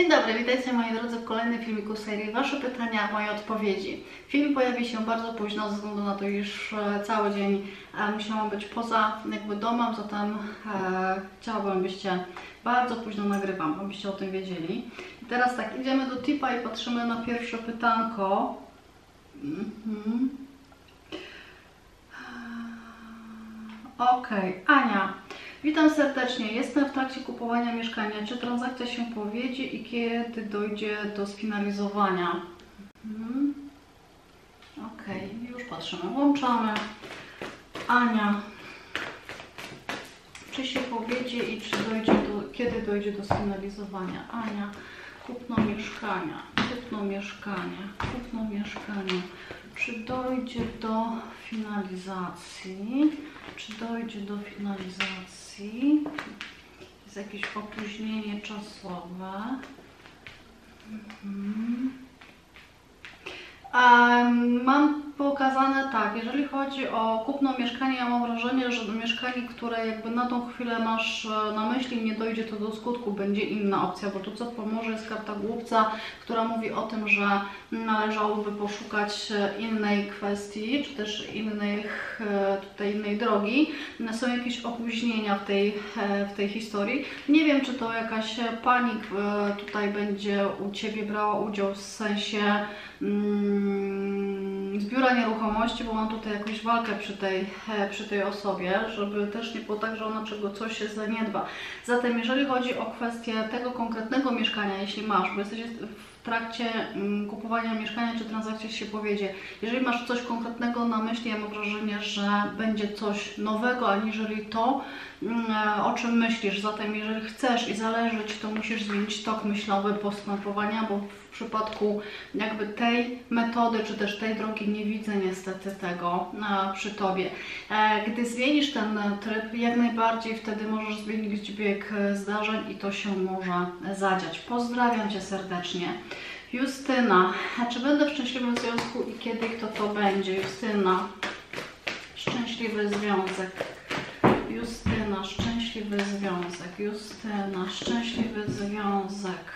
Dzień dobry, witajcie moi drodzy w kolejnym filmiku serii Wasze pytania, moje odpowiedzi. Film pojawi się bardzo późno ze względu na to, iż cały dzień musiałam być poza domem, zatem chciałabym, byście bardzo późno nagrywam, abyście o tym wiedzieli. I teraz tak, idziemy do tipa i patrzymy na pierwsze pytanko. Okej, Ania. Witam serdecznie. Jestem w trakcie kupowania mieszkania. Czy transakcja się powiedzie i kiedy dojdzie do sfinalizowania? Okej, już patrzymy. Włączamy. Ania. Czy się powiedzie i czy dojdzie kiedy dojdzie do sfinalizowania? Ania. Kupno mieszkania. Kupno mieszkania. Kupno mieszkania. Czy dojdzie do finalizacji? Czy dojdzie do finalizacji? Jest jakieś opóźnienie czasowe. Mam pokazane tak, jeżeli chodzi o kupno mieszkania, ja mam wrażenie, że mieszkanie, które na tą chwilę masz na myśli, nie dojdzie to do skutku, będzie inna opcja, bo tu co pomoże jest karta głupca, która mówi o tym, że należałoby poszukać innej kwestii, czy też innej drogi. Są jakieś opóźnienia w tej historii. Nie wiem, czy to jakaś pani tutaj będzie u Ciebie brała udział w sensie zbióra nieruchomości, bo mam tutaj jakąś walkę przy tej osobie, żeby też nie było tak, że ona coś się zaniedba. Zatem jeżeli chodzi o kwestię tego konkretnego mieszkania, jeśli masz, bo jesteś w trakcie kupowania mieszkania, czy transakcja się powiedzie, jeżeli masz coś konkretnego na myśli, ja mam wrażenie, że będzie coś nowego, aniżeli to, o czym myślisz. Zatem jeżeli chcesz i zależy Ci, to musisz zmienić tok myślowy postępowania, bo w przypadku tej metody, czy też tej drogi nie widzę niestety tego przy Tobie. Gdy zmienisz ten tryb, jak najbardziej wtedy możesz zmienić bieg zdarzeń i to się może zadziać. Pozdrawiam Cię serdecznie. Justyna, czy będę w szczęśliwym związku i kiedy kto to będzie? Justyna, szczęśliwy związek. Justyna, szczęśliwy związek. Justyna, szczęśliwy związek.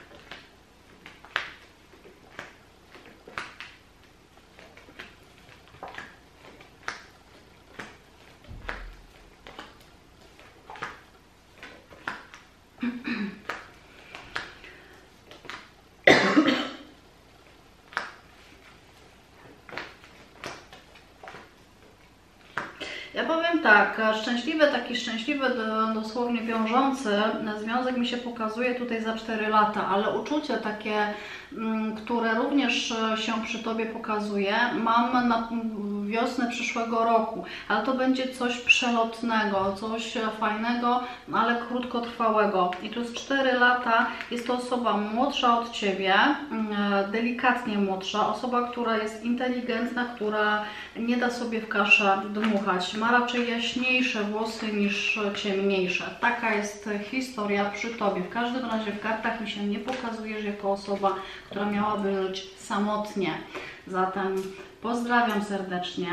Ja powiem tak, taki szczęśliwy, dosłownie wiążący związek mi się pokazuje tutaj za 4 lata, ale uczucie takie, które również się przy Tobie pokazuje, mam na wiosnę przyszłego roku, ale to będzie coś przelotnego, coś fajnego, ale krótkotrwałego. I to jest 4 lata, jest to osoba młodsza od Ciebie, delikatnie młodsza, osoba, która jest inteligentna, która nie da sobie w kaszę dmuchać. Ma raczej jaśniejsze włosy niż ciemniejsze. Taka jest historia przy Tobie. W każdym razie w kartach mi się nie pokazujesz jako osoba, która miałaby żyć samotnie. Zatem pozdrawiam serdecznie.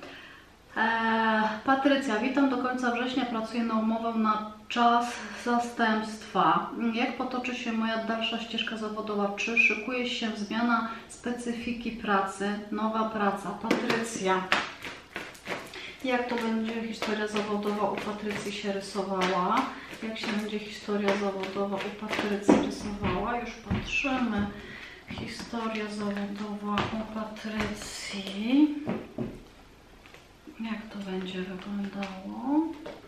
Patrycja, witam, do końca września pracuję na umowę na czas zastępstwa. Jak potoczy się moja dalsza ścieżka zawodowa? Czy szykuje się zmiana specyfiki pracy, nowa praca? Patrycja, jak to będzie historia zawodowa u Patrycji się rysowała? Jak się będzie historia zawodowa u Patrycji rysowała? Już patrzymy. Historia zawodowa u Patrycji. Jak to będzie wyglądało?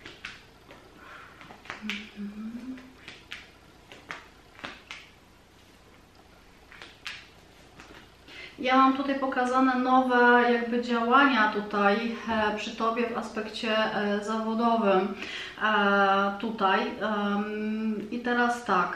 Ja mam tutaj pokazane nowe działania tutaj przy Tobie w aspekcie zawodowym tutaj. I teraz tak.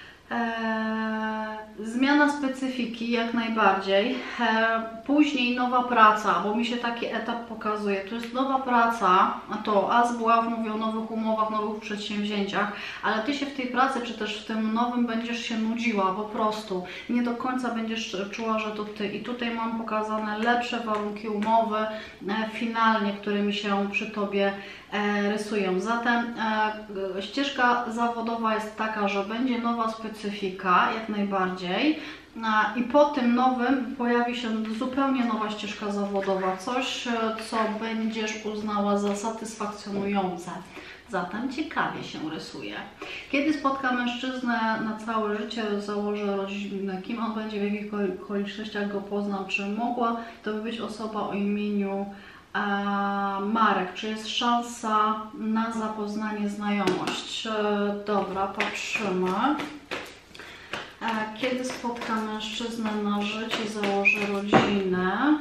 Zmiana specyfiki jak najbardziej, później nowa praca, bo mi się taki etap pokazuje, to jest nowa praca, to As-Buław mówi o nowych umowach, nowych przedsięwzięciach, ale Ty się w tej pracy, czy też w tym nowym będziesz się nudziła po prostu, nie do końca będziesz czuła, że to Ty i tutaj mam pokazane lepsze warunki umowy finalnie, które mi się przy Tobie rysują. Zatem ścieżka zawodowa jest taka, że będzie nowa specyfika, specyfika, jak najbardziej. I po tym nowym pojawi się zupełnie nowa ścieżka zawodowa, coś, co będziesz uznała za satysfakcjonujące. Zatem ciekawie się rysuje. Kiedy spotka mężczyznę na całe życie, założę rodzinę, kim on będzie, w jakich okolicznościach go poznam, czy mogła to być osoba o imieniu Marek, czy jest szansa na zapoznanie, znajomość? Dobra, patrzymy. Kiedy spotka mężczyznę na życie, założę rodzinę.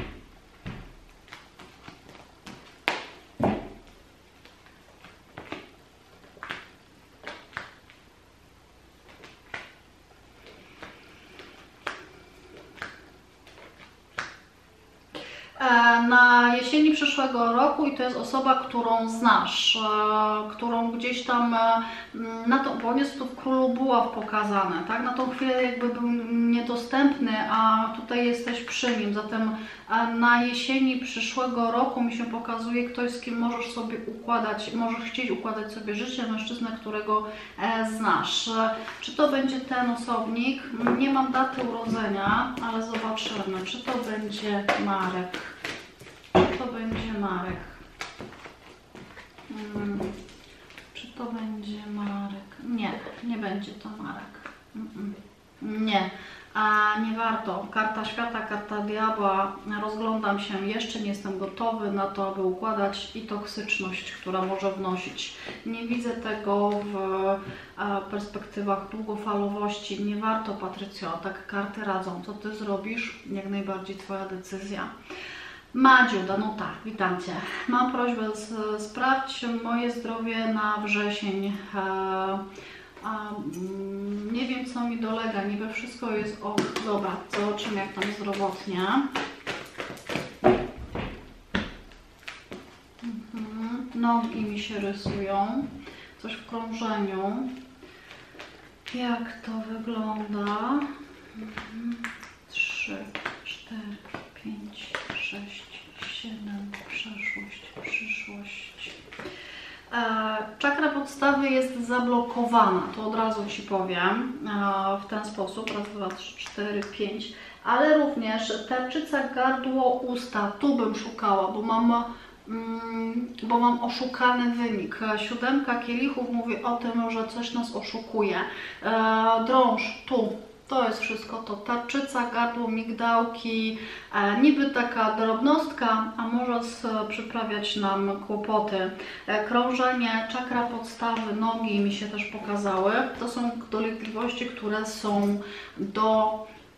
Na jesieni przyszłego roku i to jest osoba, którą znasz, którą gdzieś tam, bo on jest tu w Królu Buław pokazane, tak? Na tą chwilę jakby był niedostępny, a tutaj jesteś przy nim, zatem na jesieni przyszłego roku mi się pokazuje ktoś, z kim możesz sobie układać, możesz chcieć układać sobie życie, mężczyznę, którego znasz. Czy to będzie ten osobnik? Nie mam daty urodzenia, ale zobaczymy, czy to będzie Marek. Czy to będzie Marek? Czy to będzie Marek? Nie, nie będzie to Marek. Nie. Nie warto. Karta świata, karta diabła. Rozglądam się, jeszcze nie jestem gotowy na to, aby układać i toksyczność, która może wnosić. Nie widzę tego w perspektywach długofalowości. Nie warto, Patrycjo, tak karty radzą. Co Ty zrobisz? Jak najbardziej Twoja decyzja. Madziu, Danuta, witam Cię. Mam prośbę, sprawdź moje zdrowie na wrzesień. Nie wiem, co mi dolega, niby wszystko jest dobra, zobaczymy, jak tam zdrowotnie. Nogi mi się rysują, coś w krążeniu. Jak to wygląda? 3, 4, 5, 6, 7, przeszłość, przyszłość. Czakra podstawy jest zablokowana, to od razu Ci powiem, w ten sposób, raz, dwa, trzy, 4, 5, ale również tarczyca, gardło, usta, tu bym szukała, bo mam oszukany wynik. 7 kielichów mówi o tym, że coś nas oszukuje. Drąż, tu. To jest wszystko to. Tarczyca, gardło, migdałki, niby taka drobnostka, a może przyprawiać nam kłopoty. Krążenie, czakra podstawy, nogi mi się też pokazały. To są dolegliwości, które są do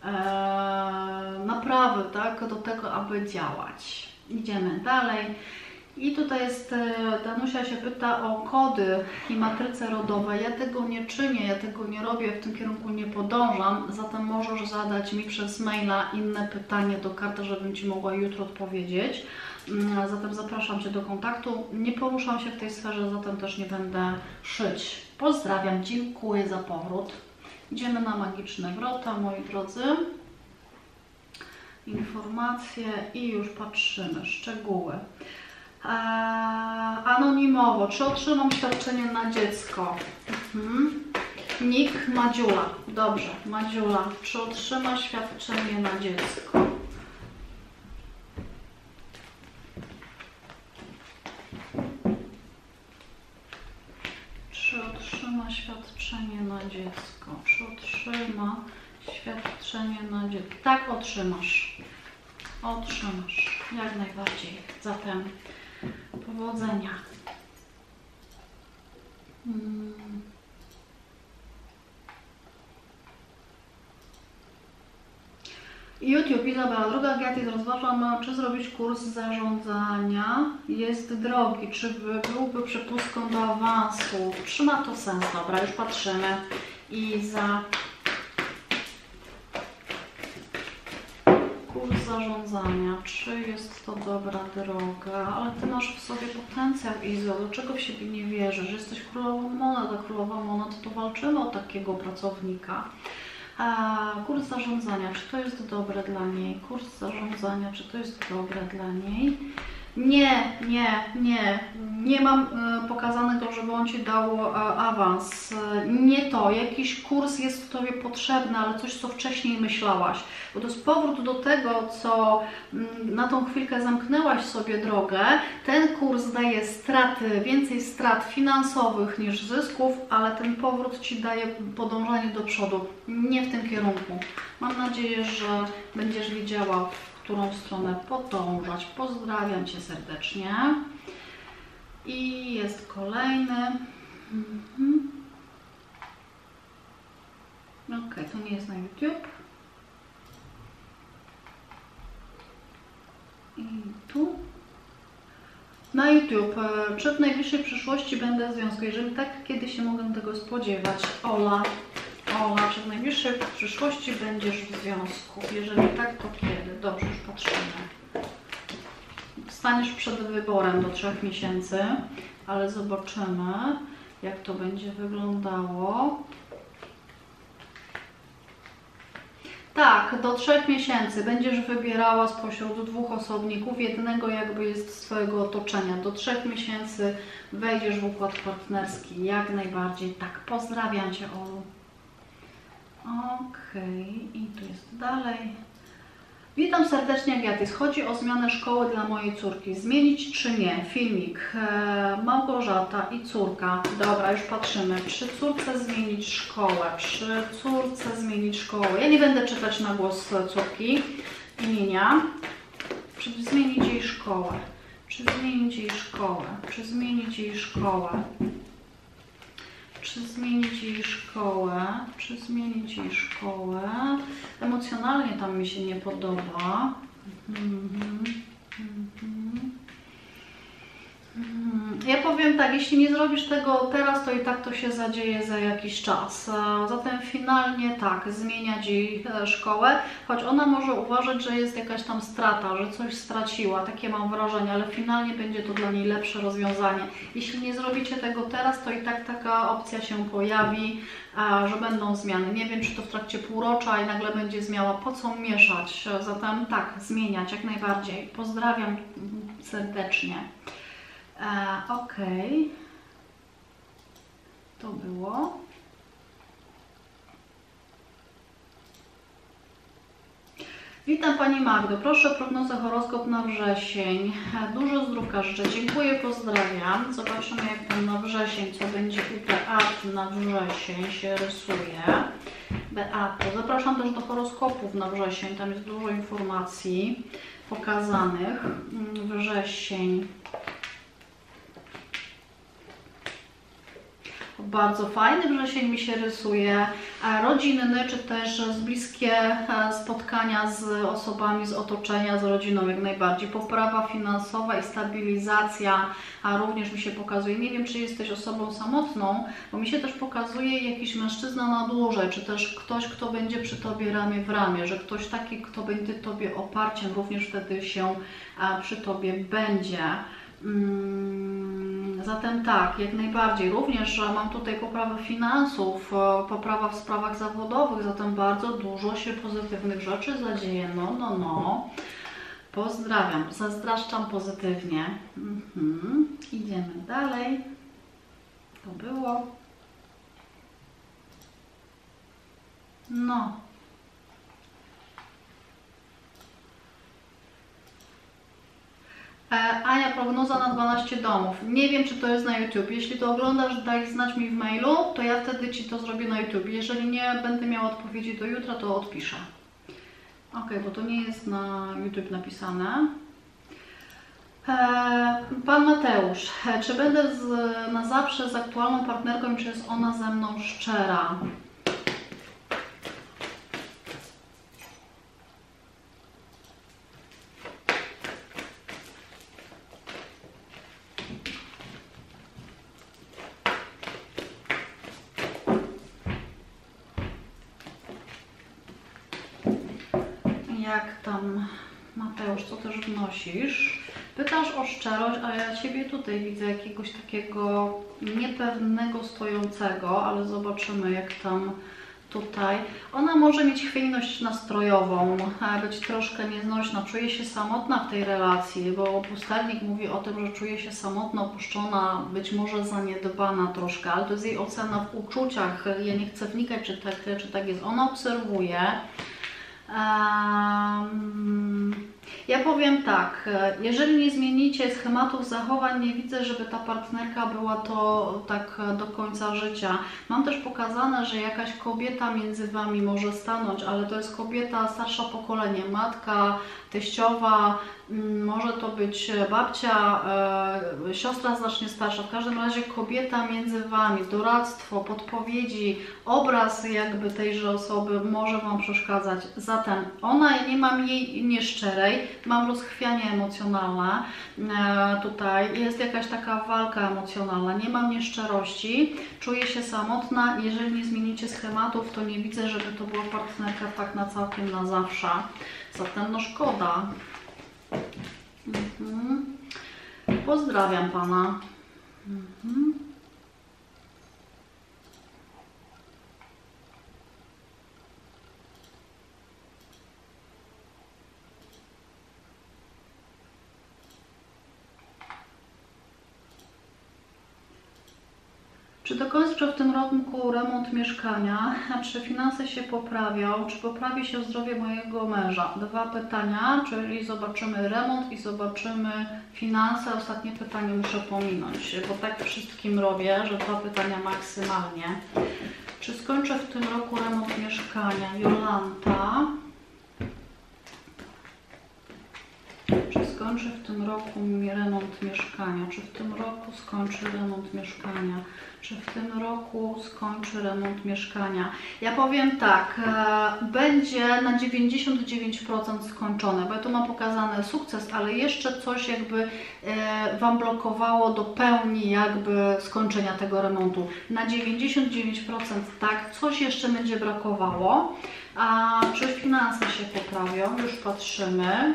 naprawy, tak? Do tego, aby działać. Idziemy dalej. I tutaj jest, Danusia się pyta o kody i matryce rodowe. Ja tego nie czynię, ja tego nie robię, w tym kierunku nie podążam, zatem możesz zadać mi przez maila inne pytanie do karty, żebym Ci mogła jutro odpowiedzieć. Zatem zapraszam Cię do kontaktu. Nie poruszam się w tej sferze, zatem też nie będę szyć. Pozdrawiam, dziękuję za powrót. Idziemy na magiczne wrota, moi drodzy. Informacje i już patrzymy, szczegóły. Anonimowo, czy otrzymam świadczenie na dziecko? Nick Madziula, dobrze, Madziula, czy otrzyma świadczenie na dziecko? Czy otrzyma świadczenie na dziecko? Czy otrzyma świadczenie na dziecko? Tak, otrzymasz. Otrzymasz, jak najbardziej. Zatem powodzenia. YouTube, Izabela, droga Agaty, rozważam, czy zrobić kurs zarządzania. Jest drogi, czy byłby przepustką do awansu? Czy ma to sens? Dobra, już patrzymy. Iza. Kurs zarządzania, czy jest to dobra droga, ale Ty masz w sobie potencjał, Izo, dlaczego w siebie nie wierzysz, że jesteś królową monet, a królowa monet to walczymy o takiego pracownika. Kurs zarządzania, czy to jest dobre dla niej? Kurs zarządzania, czy to jest dobre dla niej? Nie mam pokazanego, żeby on Ci dał awans. Nie to, jakiś kurs jest Tobie potrzebny, ale coś, co wcześniej myślałaś. Bo to jest powrót do tego, co na tą chwilkę zamknęłaś sobie drogę. Ten kurs daje straty, więcej strat finansowych niż zysków, ale ten powrót Ci daje podążanie do przodu. Nie w tym kierunku. Mam nadzieję, że będziesz wiedziała, w którą stronę podążać. Pozdrawiam Cię serdecznie. I jest kolejny. Ok, to nie jest na YouTube. I tu. Na YouTube. Czy w najbliższej przyszłości będę w związku? Jeżeli tak, kiedy się mogę tego spodziewać? Ola, czy w najbliższej przyszłości będziesz w związku? Jeżeli tak, to kiedy? Dobrze, już patrzymy. Staniesz przed wyborem do 3 miesięcy, ale zobaczymy, jak to będzie wyglądało. Tak, do 3 miesięcy będziesz wybierała spośród 2 osobników, jednego jakby jest z Twojego otoczenia. Do 3 miesięcy wejdziesz w układ partnerski, jak najbardziej. Tak, pozdrawiam Cię, Olu. Okej, i tu jest dalej. Witam serdecznie, Agatis. Chodzi o zmianę szkoły dla mojej córki. Zmienić czy nie? Filmik. Małgorzata i córka. Dobra, już patrzymy. Czy córce zmienić szkołę? Czy córce zmienić szkołę? Ja nie będę czytać na głos córki imienia. Czy zmienić jej szkołę? Czy zmienić jej szkołę? Czy zmienić jej szkołę? Czy zmienić jej szkołę? Czy zmienić jej szkołę? Emocjonalnie tam mi się nie podoba. Ja powiem tak, jeśli nie zrobisz tego teraz, to i tak to się zadzieje za jakiś czas. Zatem finalnie tak, zmieniać jej szkołę, choć ona może uważać, że jest jakaś tam strata, że coś straciła, takie mam wrażenie, ale finalnie będzie to dla niej lepsze rozwiązanie. Jeśli nie zrobicie tego teraz, to i tak taka opcja się pojawi, że będą zmiany. Nie wiem, czy to w trakcie półrocza i nagle będzie zmiana, po co mieszać. Zatem tak, zmieniać jak najbardziej. Pozdrawiam serdecznie. Okej. To było. Witam Pani Magdo. Proszę o prognozę horoskop na wrzesień. Dużo zdrówka życzę. Dziękuję, pozdrawiam. Zobaczymy, jak tam na wrzesień, co będzie u Beaty na wrzesień się rysuje. Beato. Zapraszam też do horoskopów na wrzesień. Tam jest dużo informacji pokazanych. Wrzesień. Bardzo fajny wrzesień mi się rysuje, rodzinny, czy też bliskie spotkania z osobami z otoczenia, z rodziną jak najbardziej. Poprawa finansowa i stabilizacja również mi się pokazuje. Nie wiem, czy jesteś osobą samotną, bo mi się też pokazuje jakiś mężczyzna na dłużej, czy też ktoś, kto będzie przy Tobie ramię w ramię, że ktoś taki, kto będzie Tobie oparciem, również wtedy się przy Tobie będzie. Zatem tak, jak najbardziej. Również mam tutaj poprawę finansów, poprawa w sprawach zawodowych, zatem bardzo dużo się pozytywnych rzeczy zadzieje. No. Pozdrawiam, zazdraszczam pozytywnie. Idziemy dalej. To było. No. Ania, prognoza na 12 domów. Nie wiem, czy to jest na YouTube. Jeśli to oglądasz, daj znać mi w mailu, to ja wtedy Ci to zrobię na YouTube. Jeżeli nie będę miała odpowiedzi do jutra, to odpiszę. Ok, bo to nie jest na YouTube napisane. Pan Mateusz, czy będę na zawsze z aktualną partnerką, czy jest ona ze mną szczera? Jak tam, Mateusz, co też wnosisz? Pytasz o szczerość, a ja Ciebie tutaj widzę jakiegoś takiego niepewnego stojącego, ale zobaczymy, jak tam tutaj. Ona może mieć chwiejność nastrojową, być troszkę nieznośna, czuje się samotna w tej relacji, bo pustelnik mówi o tym, że czuje się samotna, opuszczona, być może zaniedbana troszkę, ale to jest jej ocena w uczuciach. Ja nie chcę wnikać, czy tak jest. Ona obserwuje. Ja powiem tak, jeżeli nie zmienicie schematów zachowań, nie widzę, żeby ta partnerka była to tak do końca życia. Mam też pokazane, że jakaś kobieta między Wami może stanąć, ale to jest kobieta starsza pokolenie, matka, teściowa, może to być babcia, siostra znacznie starsza, w każdym razie kobieta między Wami, doradztwo, podpowiedzi, obraz jakby tejże osoby może Wam przeszkadzać. Zatem ona, nie mam jej nieszczerej, mam rozchwianie emocjonalne, tutaj jest jakaś taka walka emocjonalna, nie mam nieszczerości, czuję się samotna, jeżeli nie zmienicie schematów, to nie widzę, żeby to była partnerka tak na całkiem na zawsze. Zatem no szkoda. Pozdrawiam Pana. Czy dokończę w tym roku remont mieszkania? A czy finanse się poprawią? Czy poprawi się zdrowie mojego męża? 2 pytania, czyli zobaczymy remont i zobaczymy finanse. Ostatnie pytanie muszę pominąć, bo tak wszystkim robię, że 2 pytania maksymalnie. Czy skończę w tym roku remont mieszkania? Jolanta. Czy skończy w tym roku remont mieszkania? Czy w tym roku skończy remont mieszkania? Czy w tym roku skończy remont mieszkania? Ja powiem tak, będzie na 99% skończone, bo ja tu mam pokazane sukces, ale jeszcze coś jakby Wam blokowało do pełni jakby skończenia tego remontu. Na 99% tak, coś jeszcze będzie brakowało. A czy finanse się poprawią? Już patrzymy.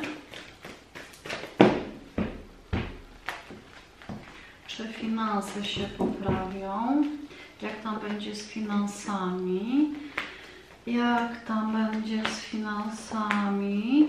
Czy finanse się poprawią? Jak tam będzie z finansami? Jak tam będzie z finansami?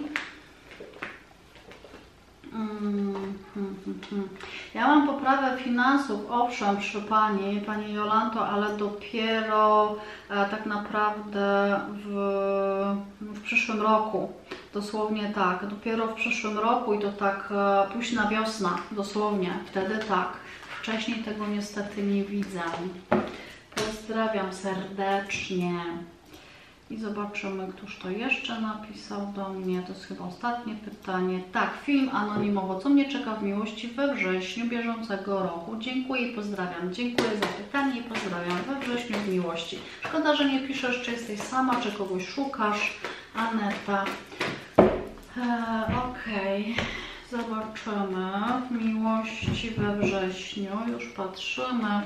Ja mam poprawę finansów, owszem, przy Pani Jolanto, ale dopiero tak naprawdę w przyszłym roku. Dosłownie tak, dopiero w przyszłym roku i to tak późna wiosna, dosłownie, wtedy tak. Wcześniej tego niestety nie widzę. Pozdrawiam serdecznie. I zobaczymy, któż to jeszcze napisał do mnie. To jest chyba ostatnie pytanie. Tak, film anonimowo. Co mnie czeka w miłości we wrześniu bieżącego roku? Dziękuję i pozdrawiam. Dziękuję za pytanie i pozdrawiam we wrześniu w miłości. Szkoda, że nie piszesz, czy jesteś sama, czy kogoś szukasz. Aneta. Okej. Zobaczymy. W miłości we wrześniu. Już patrzymy.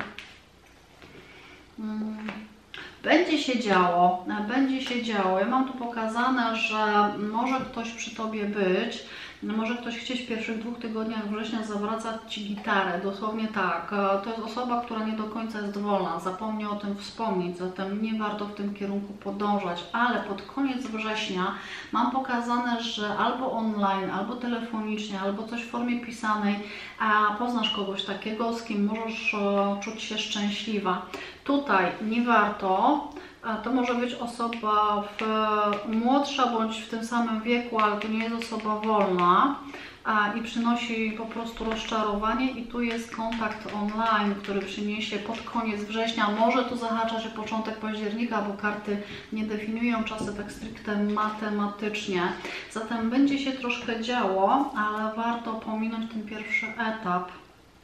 Będzie się działo, będzie się działo. Ja mam tu pokazane, że może ktoś przy Tobie być, może ktoś chcieć w pierwszych 2 tygodniach września zawracać Ci gitarę, dosłownie tak. To jest osoba, która nie do końca jest wolna, zapomni o tym wspomnieć, zatem nie warto w tym kierunku podążać, ale pod koniec września mam pokazane, że albo online, albo telefonicznie, albo coś w formie pisanej, a poznasz kogoś takiego, z kim możesz czuć się szczęśliwa. Tutaj nie warto. To może być osoba młodsza bądź w tym samym wieku, ale to nie jest osoba wolna i przynosi po prostu rozczarowanie i tu jest kontakt online, który przyniesie pod koniec września. Może tu zahaczać o początek października, bo karty nie definiują czasy tak stricte matematycznie. Zatem będzie się troszkę działo, ale warto pominąć ten pierwszy etap,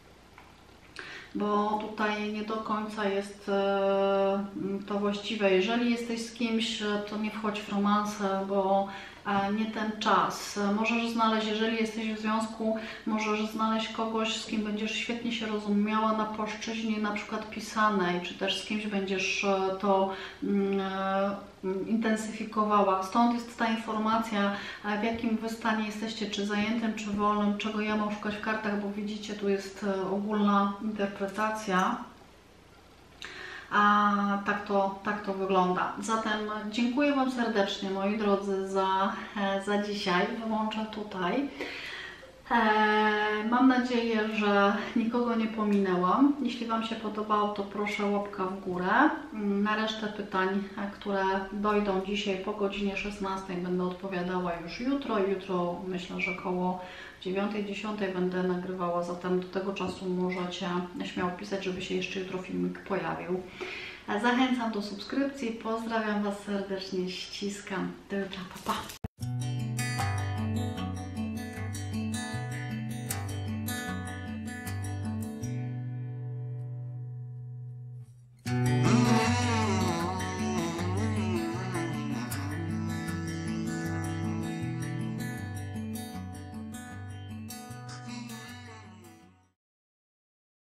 bo tutaj nie do końca jest to właściwe. Jeżeli jesteś z kimś, to nie wchodź w romanse, bo nie ten czas. Możesz znaleźć, jeżeli jesteś w związku, możesz znaleźć kogoś, z kim będziesz świetnie się rozumiała na płaszczyźnie na przykład pisanej, czy też z kimś będziesz to intensyfikowała. Stąd jest ta informacja, w jakim wy stanie jesteście, czy zajętym, czy wolnym, czego ja mam szukać w kartach, bo widzicie, tu jest ogólna interpretacja. A tak to wygląda. Zatem dziękuję Wam serdecznie, moi drodzy, za dzisiaj. Wyłączę tutaj. Mam nadzieję, że nikogo nie pominęłam. Jeśli Wam się podobało, to proszę łapka w górę. Na resztę pytań, które dojdą dzisiaj po godzinie 16, będę odpowiadała już jutro. Jutro myślę, że około 9-10 będę nagrywała, zatem do tego czasu możecie śmiało pisać, żeby się jeszcze jutro filmik pojawił. Zachęcam do subskrypcji, pozdrawiam Was serdecznie, ściskam. Do jutra, pa, pa.